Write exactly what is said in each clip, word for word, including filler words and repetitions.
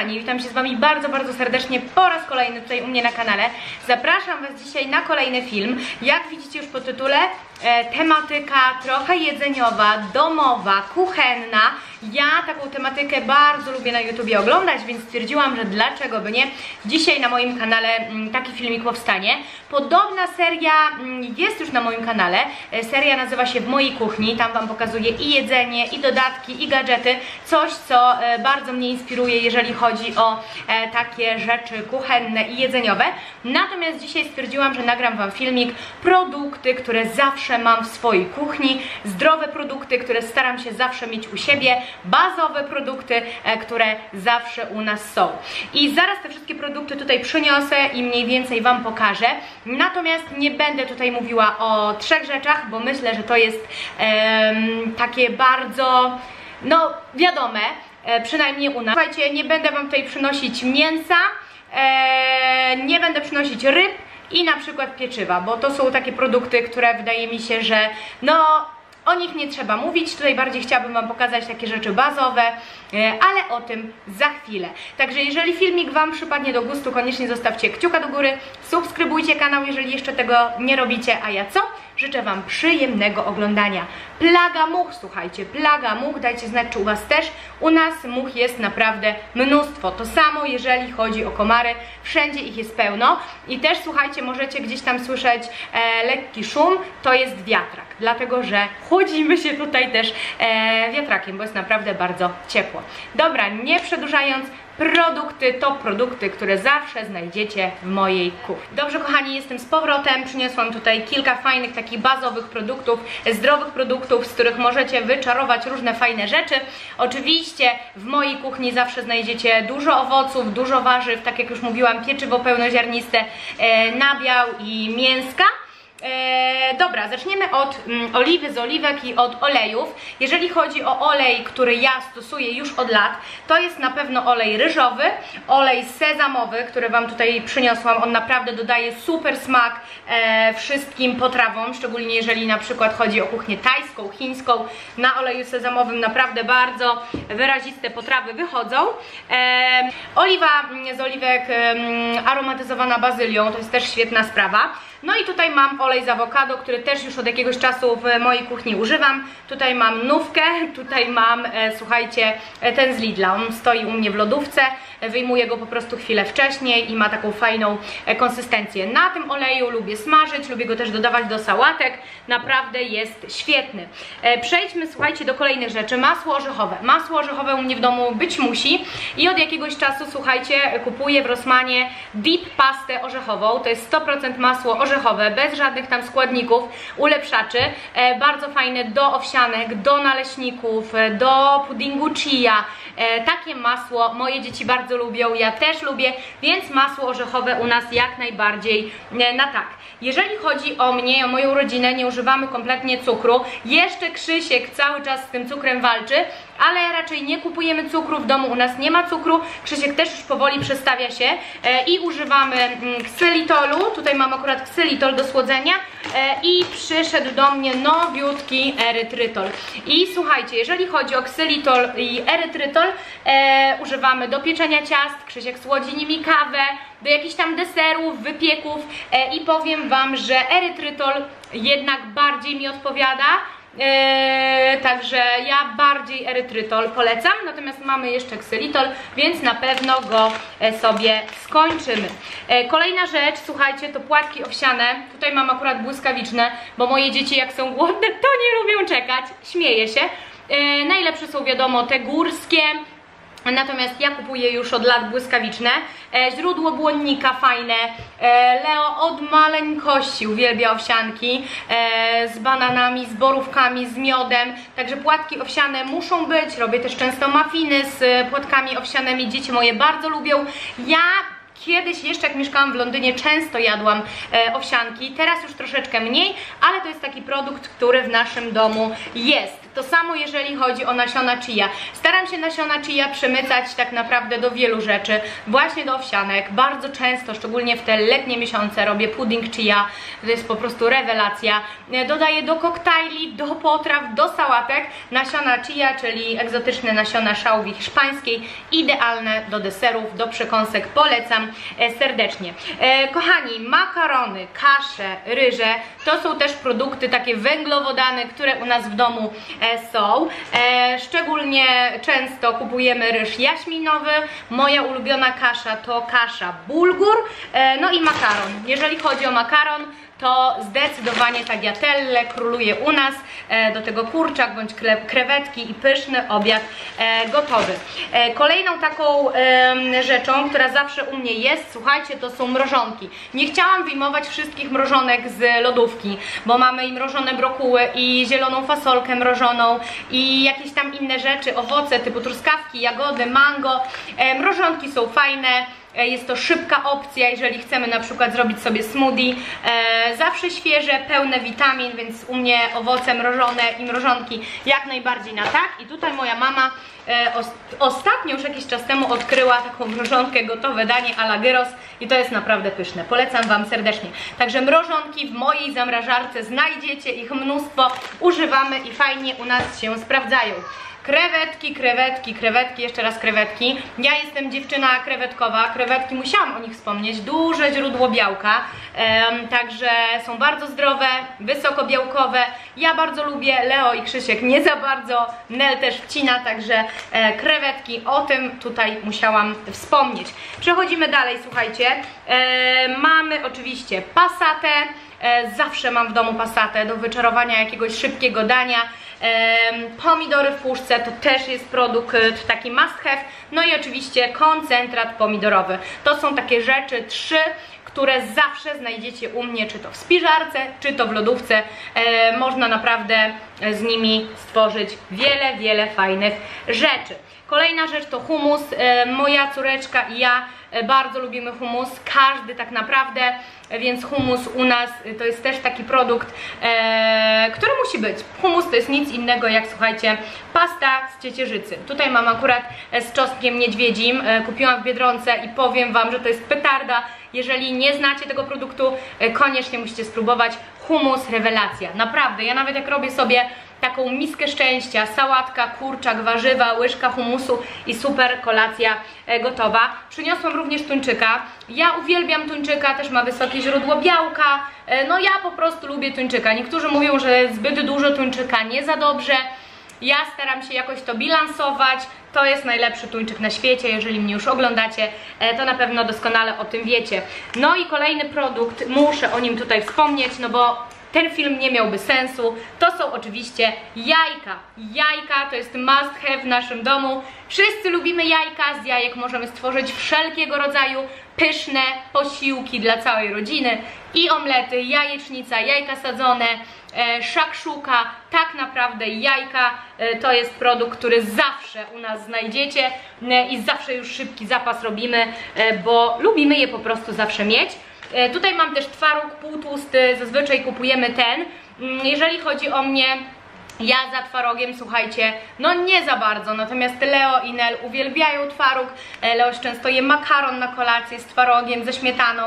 kochani, witam się z Wami bardzo, bardzo serdecznie po raz kolejny tutaj u mnie na kanale. Zapraszam Was dzisiaj na kolejny film. Jak widzicie już po tytule, e, tematyka trochę jedzeniowa, domowa, kuchenna. Ja taką tematykę bardzo lubię na YouTubie oglądać, więc stwierdziłam, że dlaczego by nie. Dzisiaj na moim kanale m, taki filmik powstanie. Podobna seria m, jest już na moim kanale. E, seria nazywa się W mojej kuchni. Tam Wam pokazuję i jedzenie, i dodatki, i gadżety. Coś, co e, bardzo mnie inspiruje, jeżeli chodzi o e, takie rzeczy kuchenne i jedzeniowe. Natomiast dzisiaj stwierdziłam, że nagram Wam filmik produkty, które zawsze mam w swojej kuchni. Zdrowe produkty, które staram się zawsze mieć u siebie. Bazowe produkty, e, które zawsze u nas są. I zaraz te wszystkie produkty tutaj przyniosę i mniej więcej Wam pokażę. Natomiast nie będę tutaj mówiła o trzech rzeczach, bo myślę, że to jest e, takie bardzo, no wiadome, e, przynajmniej u nas. Słuchajcie, nie będę Wam tutaj przynosić mięsa, e, nie będę przynosić ryb i na przykład pieczywa, bo to są takie produkty, które wydaje mi się, że no o nich nie trzeba mówić. Tutaj bardziej chciałabym Wam pokazać takie rzeczy bazowe, ale o tym za chwilę. Także jeżeli filmik Wam przypadnie do gustu, koniecznie zostawcie kciuka do góry, subskrybujcie kanał, jeżeli jeszcze tego nie robicie, a ja co? Życzę Wam przyjemnego oglądania. Plaga much, słuchajcie, plaga much, dajcie znać, czy u Was też. U nas much jest naprawdę mnóstwo. To samo, jeżeli chodzi o komary, wszędzie ich jest pełno. I też, słuchajcie, możecie gdzieś tam słyszeć e, lekki szum, to jest wiatrak, dlatego że chłodzimy się tutaj też e, wiatrakiem, bo jest naprawdę bardzo ciepło. Dobra, nie przedłużając, produkty to produkty, które zawsze znajdziecie w mojej kuchni. Dobrze, kochani, jestem z powrotem. Przyniosłam tutaj kilka fajnych, takich bazowych produktów, zdrowych produktów, z których możecie wyczarować różne fajne rzeczy. Oczywiście w mojej kuchni zawsze znajdziecie dużo owoców, dużo warzyw, tak jak już mówiłam, pieczywo pełnoziarniste, e, nabiał i mięska. Eee, dobra, zaczniemy od mm, oliwy z oliwek i od olejów. Jeżeli chodzi o olej, który ja stosuję już od lat, to jest na pewno olej ryżowy, olej sezamowy, który Wam tutaj przyniosłam. On naprawdę dodaje super smak e, wszystkim potrawom, szczególnie jeżeli na przykład chodzi o kuchnię tajską, chińską. Na oleju sezamowym naprawdę bardzo wyraziste potrawy wychodzą. E, oliwa z oliwek e, aromatyzowana bazylią, to jest też świetna sprawa. No i tutaj mam olej z awokado, który też już od jakiegoś czasu w mojej kuchni używam. Tutaj mam nówkę, tutaj mam, e, słuchajcie, ten z Lidla. On stoi u mnie w lodówce, wyjmuję go po prostu chwilę wcześniej i ma taką fajną e, konsystencję. Na tym oleju lubię smażyć, lubię go też dodawać do sałatek. Naprawdę jest świetny. E, przejdźmy, słuchajcie, do kolejnych rzeczy. Masło orzechowe. Masło orzechowe u mnie w domu być musi i od jakiegoś czasu, słuchajcie, kupuję w Rossmanie Deep pastę orzechową. To jest sto procent masło orzechowe, bez żadnych tam składników, ulepszaczy, e, bardzo fajne do owsianek, do naleśników, e, do puddingu chia. E, takie masło moje dzieci bardzo lubią, ja też lubię, więc masło orzechowe u nas jak najbardziej e, na tak. Jeżeli chodzi o mnie, o moją rodzinę, nie używamy kompletnie cukru. Jeszcze Krzysiek cały czas z tym cukrem walczy, ale raczej nie kupujemy cukru, w domu u nas nie ma cukru. Krzysiek też już powoli przestawia się e, i używamy mm, ksylitolu. Tutaj mam akurat ksylitol do słodzenia e, i przyszedł do mnie nowiutki erytrytol. I słuchajcie, jeżeli chodzi o ksylitol i erytrytol, e, używamy do pieczenia ciast. Krzysiek słodzi nimi kawę, do jakichś tam deserów, wypieków e, i powiem Wam, że erytrytol jednak bardziej mi odpowiada. Eee, także ja bardziej erytrytol polecam, natomiast mamy jeszcze ksylitol, więc na pewno go e, sobie skończymy. E, kolejna rzecz, słuchajcie, to płatki owsiane. Tutaj mam akurat błyskawiczne, bo moje dzieci jak są głodne, to nie lubią czekać. Śmieję się. E, najlepsze są, wiadomo, te górskie. Natomiast ja kupuję już od lat błyskawiczne. E, źródło błonnika fajne. E, Leo od maleńkości uwielbia owsianki e, z bananami, z borówkami, z miodem. Także płatki owsiane muszą być. Robię też często muffiny z płatkami owsianymi. Dzieci moje bardzo lubią. Ja kiedyś jeszcze jak mieszkałam w Londynie często jadłam e, owsianki. Teraz już troszeczkę mniej, ale to jest taki produkt, który w naszym domu jest. To samo jeżeli chodzi o nasiona chia. Staram się nasiona chia przemycać tak naprawdę do wielu rzeczy, właśnie do owsianek. Bardzo często, szczególnie w te letnie miesiące, robię pudding chia, to jest po prostu rewelacja. Dodaję do koktajli, do potraw, do sałatek nasiona chia, czyli egzotyczne nasiona szałwi hiszpańskiej, idealne do deserów, do przekąsek, polecam serdecznie. Kochani, makarony, kasze, ryże, to są też produkty takie węglowodany, które u nas w domu są. Szczególnie często kupujemy ryż jaśminowy. Moja ulubiona kasza to kasza bulgur, no i makaron. Jeżeli chodzi o makaron, to zdecydowanie tagliatelle króluje u nas, do tego kurczak bądź krewetki i pyszny obiad gotowy. Kolejną taką rzeczą, która zawsze u mnie jest, słuchajcie, to są mrożonki. Nie chciałam wyjmować wszystkich mrożonek z lodówki, bo mamy i mrożone brokuły, i zieloną fasolkę mrożoną, i jakieś tam inne rzeczy, owoce typu truskawki, jagody, mango. Mrożonki są fajne. Jest to szybka opcja, jeżeli chcemy na przykład zrobić sobie smoothie. E, zawsze świeże, pełne witamin, więc u mnie owoce mrożone i mrożonki jak najbardziej na tak. I tutaj moja mama e, os ostatnio już jakiś czas temu odkryła taką mrożonkę, gotowe danie a la gyros i to jest naprawdę pyszne. Polecam Wam serdecznie. Także mrożonki w mojej zamrażarce znajdziecie, ich mnóstwo, używamy i fajnie u nas się sprawdzają. Krewetki, krewetki, krewetki, jeszcze raz krewetki. Ja jestem dziewczyna krewetkowa, krewetki, musiałam o nich wspomnieć, duże źródło białka, ehm, także są bardzo zdrowe, wysokobiałkowe. Ja bardzo lubię, Leo i Krzysiek nie za bardzo, Nel też wcina, także e, krewetki, o tym tutaj musiałam wspomnieć. Przechodzimy dalej, słuchajcie, e, mamy oczywiście passatę. Zawsze mam w domu passatę do wyczarowania jakiegoś szybkiego dania. Pomidory w puszce to też jest produkt taki must have. No i oczywiście koncentrat pomidorowy. To są takie rzeczy, trzy, które zawsze znajdziecie u mnie, czy to w spiżarce, czy to w lodówce. Można naprawdę z nimi stworzyć wiele, wiele fajnych rzeczy. Kolejna rzecz to hummus. Moja córeczka i ja bardzo lubimy hummus, każdy tak naprawdę, więc hummus u nas to jest też taki produkt, e, który musi być. Hummus to jest nic innego jak, słuchajcie, pasta z ciecierzycy. Tutaj mam akurat z czosnkiem niedźwiedzim, e, kupiłam w Biedronce i powiem Wam, że to jest petarda. Jeżeli nie znacie tego produktu, e, koniecznie musicie spróbować. Hummus, rewelacja, naprawdę. Ja nawet jak robię sobie taką miskę szczęścia, sałatka, kurczak, warzywa, łyżka hummusu i super kolacja e, gotowa. Przyniosłam również tuńczyka. Ja uwielbiam tuńczyka, też ma wysokie źródło białka. E, no ja po prostu lubię tuńczyka. Niektórzy mówią, że zbyt dużo tuńczyka nie za dobrze. Ja staram się jakoś to bilansować. To jest najlepszy tuńczyk na świecie. Jeżeli mnie już oglądacie, to na pewno doskonale o tym wiecie. No i kolejny produkt, muszę o nim tutaj wspomnieć, no bo ten film nie miałby sensu. To są oczywiście jajka. Jajka to jest must have w naszym domu. Wszyscy lubimy jajka. Z jajek możemy stworzyć wszelkiego rodzaju pyszne posiłki dla całej rodziny. I omlety, jajecznica, jajka sadzone, e, szakszuka. Tak naprawdę jajka e, to jest produkt, który zawsze u nas znajdziecie e, i zawsze już szybki zapas robimy, e, bo lubimy je po prostu zawsze mieć. E, tutaj mam też twaróg półtłusty, zazwyczaj kupujemy ten. Jeżeli chodzi o mnie, ja za twarogiem, słuchajcie, no nie za bardzo, natomiast Leo i Nel uwielbiają twaróg. Leoś często je makaron na kolację z twarogiem, ze śmietaną.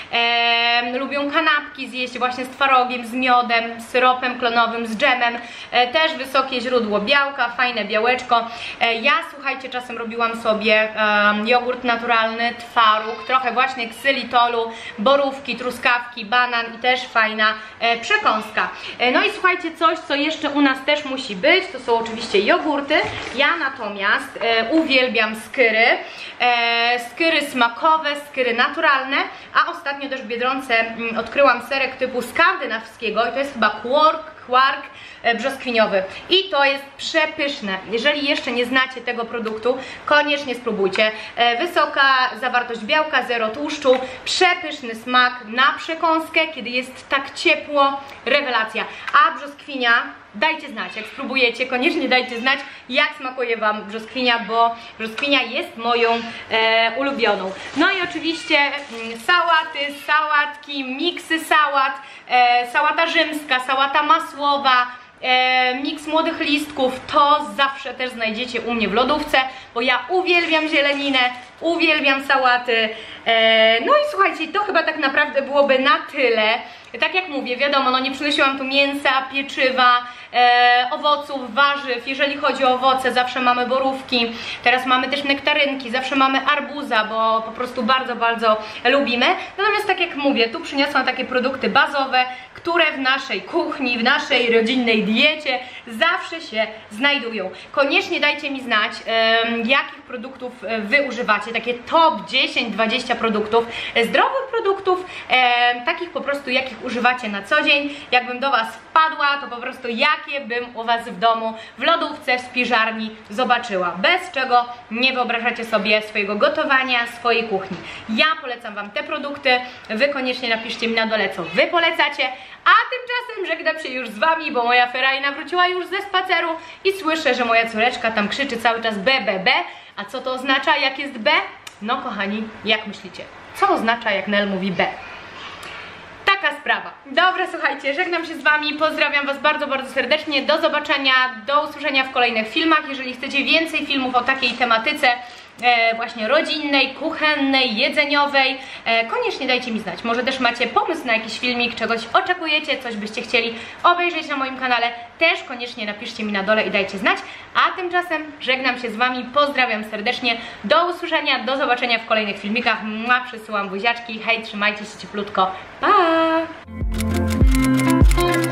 E, lubią kanapki zjeść właśnie z twarogiem, z miodem, z syropem klonowym, z dżemem. E, też wysokie źródło białka, fajne białeczko. E, ja, słuchajcie, czasem robiłam sobie e, jogurt naturalny, twaróg, trochę właśnie ksylitolu, borówki, truskawki, banan i też fajna e, przekąska. E, no i słuchajcie, coś, co jeszcze u nas też musi być, to są oczywiście jogurty. Ja natomiast e, uwielbiam skyry, e, skyry smakowe, skyry naturalne, a ostatnio też w Biedronce m, odkryłam serek typu skandynawskiego i to jest chyba quark, quark e, brzoskwiniowy i to jest przepyszne. Jeżeli jeszcze nie znacie tego produktu, koniecznie spróbujcie. E, wysoka zawartość białka, zero tłuszczu, przepyszny smak na przekąskę, kiedy jest tak ciepło, rewelacja. A brzoskwinia, dajcie znać, jak spróbujecie, koniecznie dajcie znać, jak smakuje Wam brzoskwinia, bo brzoskwinia jest moją e, ulubioną. No i oczywiście mm, sałaty, sałatki, miksy sałat, e, sałata rzymska, sałata masłowa, e, miks młodych listków, to zawsze też znajdziecie u mnie w lodówce, bo ja uwielbiam zieleninę, uwielbiam sałaty. E, no i słuchajcie, to chyba tak naprawdę byłoby na tyle. Tak jak mówię, wiadomo, no nie przynosiłam tu mięsa, pieczywa, e, owoców, warzyw. Jeżeli chodzi o owoce, zawsze mamy borówki, teraz mamy też nektarynki, zawsze mamy arbuza, bo po prostu bardzo, bardzo lubimy. Natomiast tak jak mówię, tu przyniosłam takie produkty bazowe, które w naszej kuchni, w naszej rodzinnej diecie zawsze się znajdują. Koniecznie dajcie mi znać, e, jakich produktów wy używacie, takie top dziesięć dwadzieścia produktów, zdrowych produktów, e, takich po prostu, jakich używacie na co dzień. Jakbym do was wpadła, to po prostu jakie bym u was w domu, w lodówce, w spiżarni zobaczyła, bez czego nie wyobrażacie sobie swojego gotowania, swojej kuchni. Ja polecam wam te produkty, wy koniecznie napiszcie mi na dole, co wy polecacie, a tymczasem żegnam się już z wami, bo moja Ferajna wróciła już ze spaceru i słyszę, że moja córeczka tam krzyczy cały czas B, B, B. A co to oznacza, jak jest B? No kochani, jak myślicie? Co oznacza, jak Nel mówi B? Taka sprawa. Dobra, słuchajcie, żegnam się z wami, pozdrawiam was bardzo, bardzo serdecznie, do zobaczenia, do usłyszenia w kolejnych filmach. Jeżeli chcecie więcej filmów o takiej tematyce e, właśnie rodzinnej, kuchennej, jedzeniowej, e, koniecznie dajcie mi znać. Może też macie pomysł na jakiś filmik, czegoś oczekujecie, coś byście chcieli obejrzeć na moim kanale, też koniecznie napiszcie mi na dole i dajcie znać. A tymczasem żegnam się z wami, pozdrawiam serdecznie, do usłyszenia, do zobaczenia w kolejnych filmikach. Mua, przysyłam buziaczki, hej, trzymajcie się cieplutko, pa!